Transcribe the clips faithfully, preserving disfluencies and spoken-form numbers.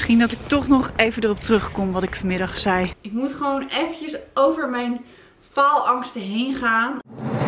misschien dat ik toch nog even erop terugkom wat ik vanmiddag zei. Ik moet gewoon eventjes over mijn faalangsten heen gaan.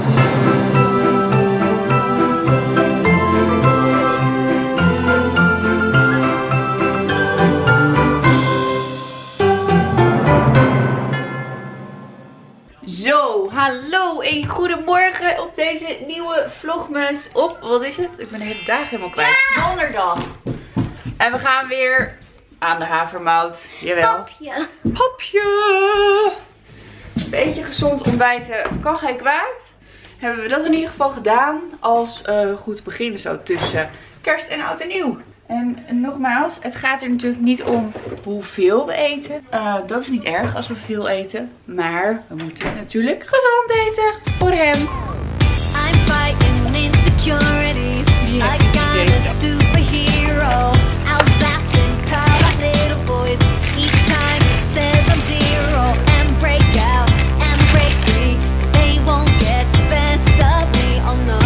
Zo, hallo en goedemorgen op deze nieuwe vlogmas op, wat is het? Ik ben de hele dag helemaal kwijt. Ja. Donderdag. En we gaan weer aan de havermout. Jawel. Hapje. Hapje. Een beetje gezond ontbijten kan geen kwaad. Hebben we dat in ieder geval gedaan als uh, goed begin zo tussen kerst en oud en nieuw. En, en nogmaals, het gaat er natuurlijk niet om hoeveel we eten. Uh, dat is niet erg als we veel eten. Maar we moeten natuurlijk gezond eten voor hem. I'm fighting insecurities. I got a superhero. I'll zap and power that little voice. Each time it says I'm zero. And break out and break free. They won't get the best of me, oh no.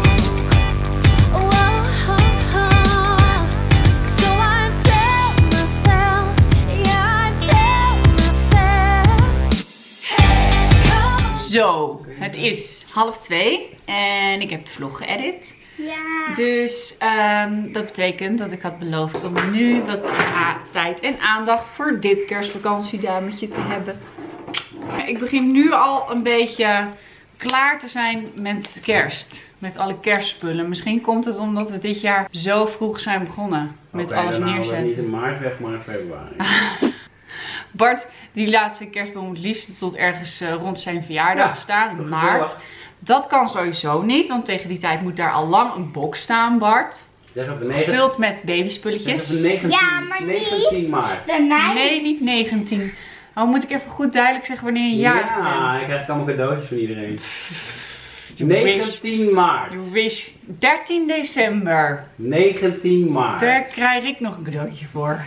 Zo, het is half twee en ik heb de vlog geëdit. Ja. Dus um, dat betekent dat ik had beloofd om nu wat tijd en aandacht voor dit kerstvakantiedametje te hebben. Ik begin nu al een beetje klaar te zijn met kerst. Met alle kerstspullen. Misschien komt het omdat we dit jaar zo vroeg zijn begonnen met okay, alles neerzetten. Niet in maart weg, maar in februari. Bart, die laatste kerstboom moet liefst tot ergens uh, rond zijn verjaardag ja, staan in maart. Dat kan sowieso niet, want tegen die tijd moet daar al lang een box staan, Bart. Gevuld met babyspulletjes. negentien, ja, maar negentien niet maart. Nee, niet negentien. Oh, moet ik even goed duidelijk zeggen wanneer je jarig bent? Ja, ik krijg allemaal cadeautjes van iedereen. negentien maart. You wish. dertien december. negentien maart. Daar krijg ik nog een cadeautje voor.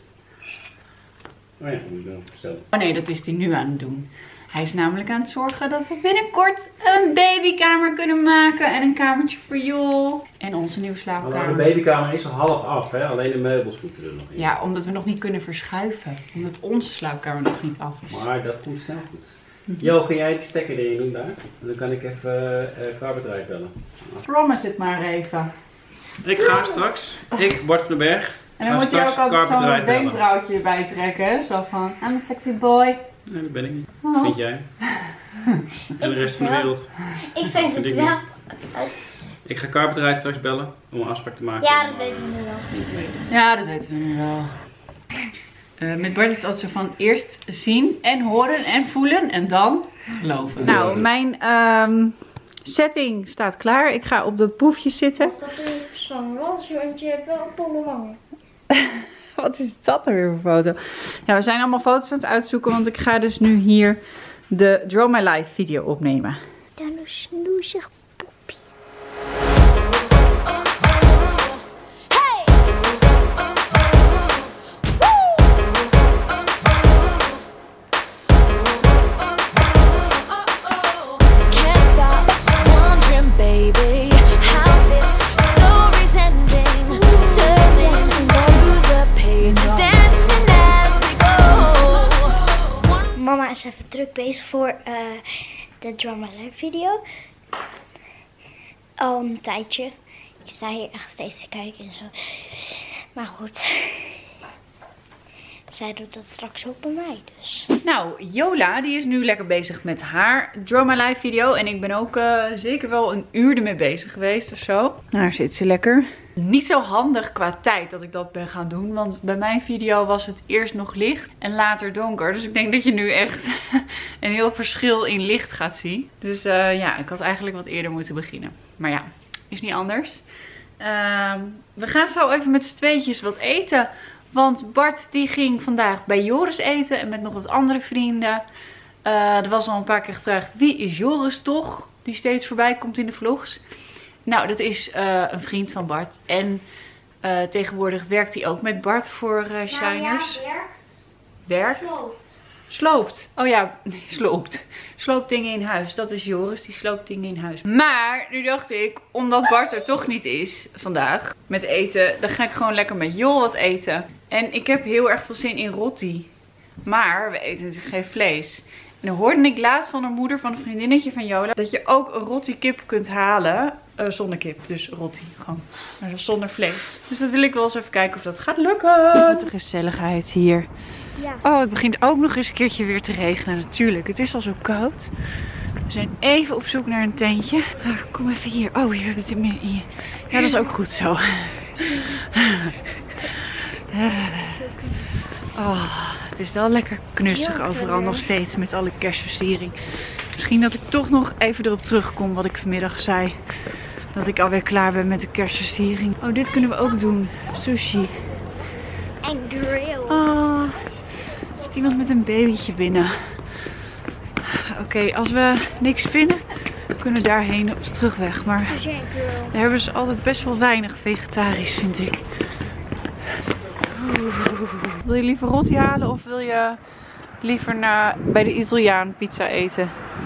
Oh ja, moet ik nog bestellen. Oh nee, dat is hij nu aan het doen. Hij is namelijk aan het zorgen dat we binnenkort een babykamer kunnen maken. En een kamertje voor Jol. En onze nieuwe slaapkamer. Maar de babykamer is al half af, hè? Alleen de meubels moeten er nog in. Ja, omdat we nog niet kunnen verschuiven. Omdat onze slaapkamer nog niet af is. Maar dat komt snel goed. Jo, ga jij die stekker erin doen daar? En dan kan ik even uh, Carpetrijf bellen. Promise het maar even. Ik ga straks. Ik, Bart van den Berg. En dan moet je ook altijd zo'n wenkbrauwtje erbij trekken. Zo van, I'm a sexy boy. Nee, dat ben ik niet. Oh. Vind jij? En de rest van de wereld. Ik vind het wel. Ik ga Carpetrijf straks bellen om een afspraak te maken. Ja, dat weten we nu wel. Ja, dat weten we nu wel. Uh, met Bart is het altijd zo van eerst zien en horen en voelen en dan geloven. Nou, mijn um, setting staat klaar. Ik ga op dat poefje zitten. Als dat een zwanger was, want je hebt wel volle wangen. Wat is dat er weer voor foto? Ja, we zijn allemaal foto's aan het uitzoeken, want ik ga dus nu hier de Draw My Life video opnemen. Dan een snoezig poepje. Mama is even druk bezig voor uh, de Draw My Life video. Al een tijdje. Ik sta hier echt steeds te kijken en zo. Maar goed. Zij doet dat straks ook bij mij dus. Nou, Jola die is nu lekker bezig met haar Draw My Life video. En ik ben ook uh, zeker wel een uur ermee bezig geweest of zo. Daar zit ze lekker. Niet zo handig qua tijd dat ik dat ben gaan doen. Want bij mijn video was het eerst nog licht en later donker. Dus ik denk dat je nu echt een heel verschil in licht gaat zien. Dus uh, ja, ik had eigenlijk wat eerder moeten beginnen. Maar ja, is niet anders. Uh, we gaan zo even met z'n tweetjes wat eten. Want Bart die ging vandaag bij Joris eten en met nog wat andere vrienden. Uh, er was al een paar keer gevraagd, wie is Joris toch? Die steeds voorbij komt in de vlogs. Nou, dat is uh, een vriend van Bart. En uh, tegenwoordig werkt hij ook met Bart voor uh, Shiners. Nou ja, werkt. Werkt? Floot. sloopt. Oh ja, nee, sloopt. Sloopt dingen in huis. Dat is Joris, die sloopt dingen in huis. Maar nu dacht ik, omdat Bart er toch niet is vandaag met eten, dan ga ik gewoon lekker met Jol wat eten. En ik heb heel erg veel zin in rotti. Maar we eten natuurlijk geen vlees. En dan hoorde ik laatst van haar moeder, van een vriendinnetje van Jola, dat je ook een rotti kip kunt halen. Uh, zonder kip, dus rotti. Gewoon. Maar zonder vlees. Dus dat wil ik wel eens even kijken of dat gaat lukken. Wat een gezelligheid hier. Ja. Oh, het begint ook nog eens een keertje weer te regenen natuurlijk. Het is al zo koud. We zijn even op zoek naar een tentje. Ah, kom even hier. Oh, hier hebben we het in hier. Ja, dat is ook goed zo. Oh, het is wel lekker knussig overal nog steeds met alle kerstversiering. Misschien dat ik toch nog even erop terugkom wat ik vanmiddag zei. Dat ik alweer klaar ben met de kerstversiering. Oh, dit kunnen we ook doen. Sushi. En grill. Oh, er zit iemand met een babytje binnen. Oké, okay, als we niks vinden, kunnen we daarheen op de terugweg. Maar daar hebben ze altijd best wel weinig vegetarisch, vind ik. Oeh. Wil je liever rotti halen of wil je liever naar, bij de Italiaan pizza eten?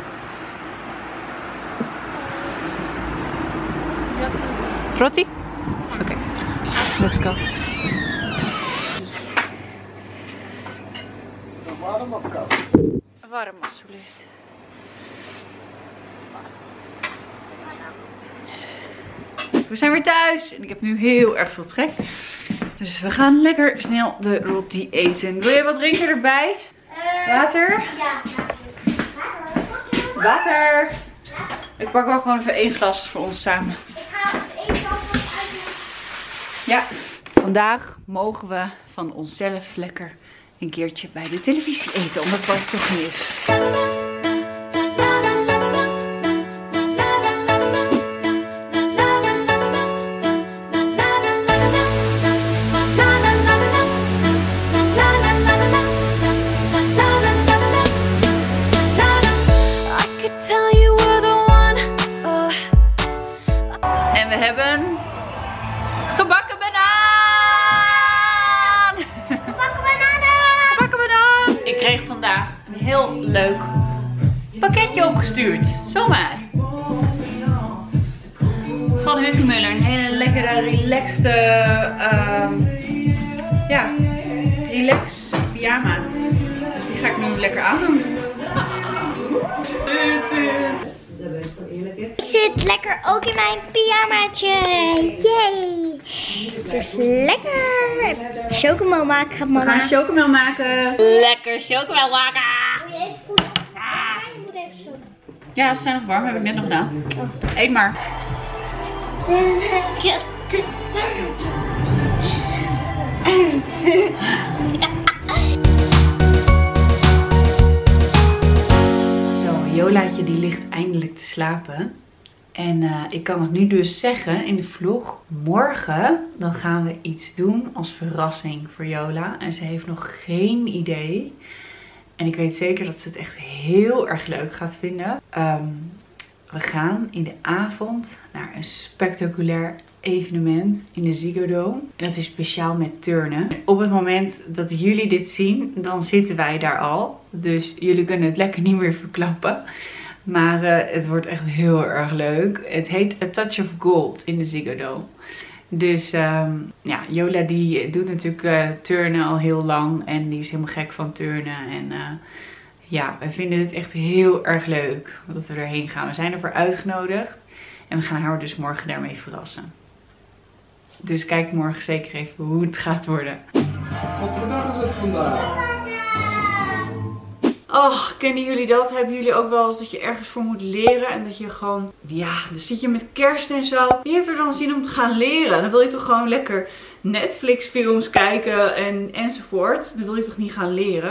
Rotti. Rotti? Oké, okay. Let's go. Warm of koud? Warm, alsjeblieft. We zijn weer thuis en ik heb nu heel erg veel trek. Dus we gaan lekker snel de rotti eten. Wil je wat drinken erbij? Uh, Water? Ja, water. Water. Ik pak wel gewoon even één glas voor ons samen. Ik ga één glas uit. Ja, vandaag mogen we van onszelf lekker een keertje bij de televisie eten, omdat Bart toch niet is. En we hebben gebakken banaan! Gebakken bananen! Gebakken banaan! Ik kreeg vandaag een heel leuk pakketje opgestuurd. Zomaar. Van Hunkemuller. Een hele lekkere, relaxed, uh, ja, relax pyjama. Dus die ga ik nu lekker aandoen. Ik zit lekker ook in mijn pyjamaatje. Yay! Dus lekker chocomel maken gaat We mama. gaan chocomel maken. Lekker chocomel maken. Moet je even voelen? Ja, je moet even zo. Ja, ze zijn nog warm. Heb ik net nog gedaan. Eet maar. Zo, Jolaatje die ligt eindelijk te slapen. En uh, ik kan het nu dus zeggen in de vlog. Morgen dan gaan we iets doen als verrassing voor Jola. En ze heeft nog geen idee. En ik weet zeker dat ze het echt heel erg leuk gaat vinden. Um, we gaan in de avond naar een spectaculair evenement in de Ziggo Dome. En dat is speciaal met turnen. En op het moment dat jullie dit zien, dan zitten wij daar al. Dus jullie kunnen het lekker niet meer verklappen. Maar uh, het wordt echt heel erg leuk. Het heet A Touch of Gold in de Ziggo Dome. Dus um, ja, Jola die doet natuurlijk uh, turnen al heel lang. En die is helemaal gek van turnen. En uh, ja, we vinden het echt heel erg leuk dat we erheen gaan. We zijn ervoor uitgenodigd. En we gaan haar dus morgen daarmee verrassen. Dus kijk morgen zeker even hoe het gaat worden. Wat voor dag is het vandaag? Oh, kennen jullie dat? Hebben jullie ook wel eens dat je ergens voor moet leren en dat je gewoon, ja, dan zit je met kerst en zo. Wie heeft er dan zin om te gaan leren? Dan wil je toch gewoon lekker Netflix films kijken en, enzovoort. Dan wil je toch niet gaan leren?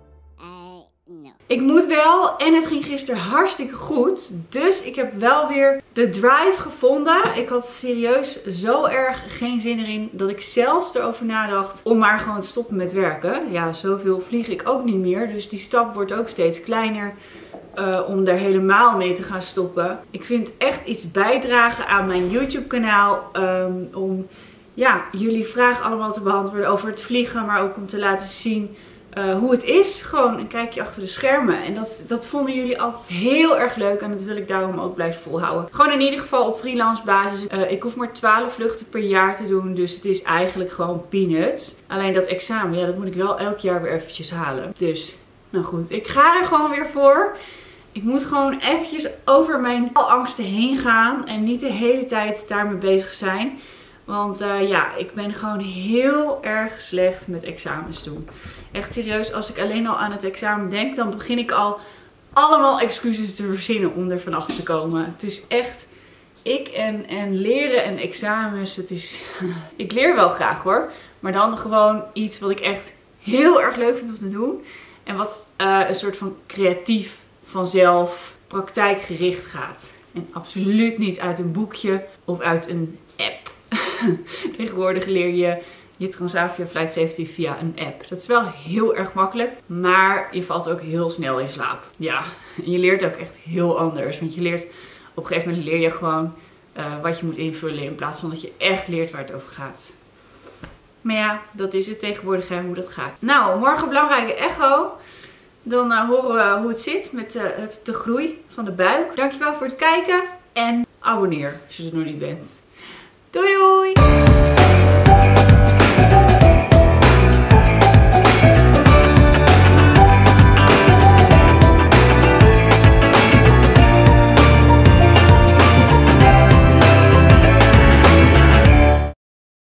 Ik moet wel, en het ging gisteren hartstikke goed. Dus ik heb wel weer de drive gevonden. Ik had serieus zo erg geen zin erin dat ik zelfs erover nadacht om maar gewoon te stoppen met werken. Ja, zoveel vlieg ik ook niet meer. Dus die stap wordt ook steeds kleiner uh, om daar helemaal mee te gaan stoppen. Ik vind echt iets bijdragen aan mijn YouTube kanaal. Um, om ja, jullie vragen allemaal te beantwoorden over het vliegen. Maar ook om te laten zien uh, hoe het is. Gewoon een kijkje achter de schermen. En dat, dat vonden jullie altijd heel erg leuk. En dat wil ik daarom ook blijven volhouden. Gewoon in ieder geval op freelance basis. Uh, ik hoef maar twaalf vluchten per jaar te doen. Dus het is eigenlijk gewoon peanuts. Alleen dat examen, ja, dat moet ik wel elk jaar weer eventjes halen. Dus, nou goed. Ik ga er gewoon weer voor. Ik moet gewoon eventjes over mijn angsten heen gaan. En niet de hele tijd daarmee bezig zijn. Want uh, ja, ik ben gewoon heel erg slecht met examens doen. Echt serieus, als ik alleen al aan het examen denk, dan begin ik al allemaal excuses te verzinnen om er vanaf te komen. Het is echt, ik en, en leren en examens, het is, ik leer wel graag hoor. Maar dan gewoon iets wat ik echt heel erg leuk vind om te doen. En wat uh, een soort van creatief, vanzelf, praktijkgericht gaat. En absoluut niet uit een boekje of uit een app. Tegenwoordig leer je je Transavia Flight Safety via een app. Dat is wel heel erg makkelijk, maar je valt ook heel snel in slaap. Ja, en je leert ook echt heel anders. Want je leert, op een gegeven moment leer je gewoon uh, wat je moet invullen in plaats van dat je echt leert waar het over gaat. Maar ja, dat is het tegenwoordig hè, hoe dat gaat. Nou, morgen belangrijke echo. Dan uh, horen we hoe het zit met uh, het, de groei van de buik. Dankjewel voor het kijken en abonneer als je er nog niet bent. Doei doei!